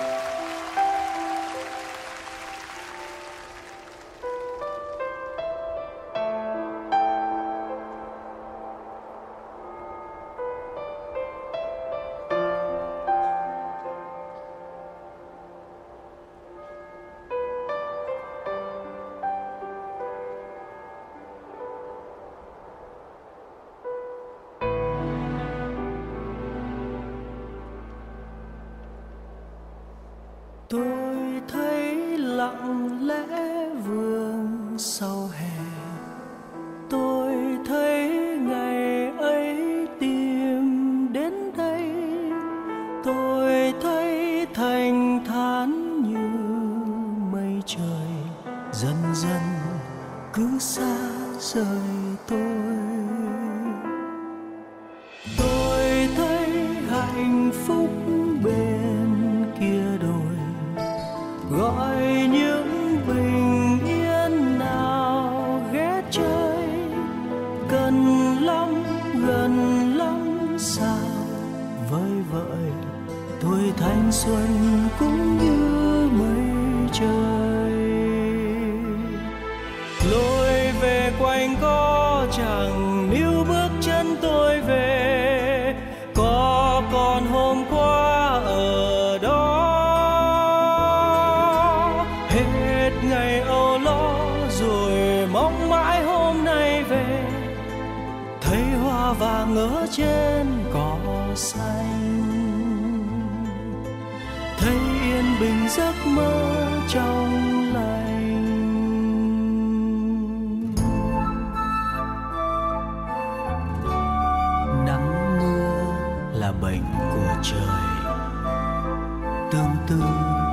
Tôi thấy lặng lẽ vườn sau hè, tôi thấy ngày ấy tìm đến đây, tôi thấy thanh thản như mây trời dần dần cứ xa rời tôi. Tôi thấy hạnh phúc bên kia đồi gọi những bình yên nào ghé chơi, gần lắm sao vơi vợi tuổi thanh xuân cũng như mây trời. Lối về quanh có chẳng níu bước chân tôi về, có còn hôm qua ở đó. Hết ngày âu lo rồi mong mãi hôm nay về, thấy hoa vàng ở trên cỏ xanh, thấy yên bình giấc mơ trong lành. Nắng mưa là bệnh của trời, tương tư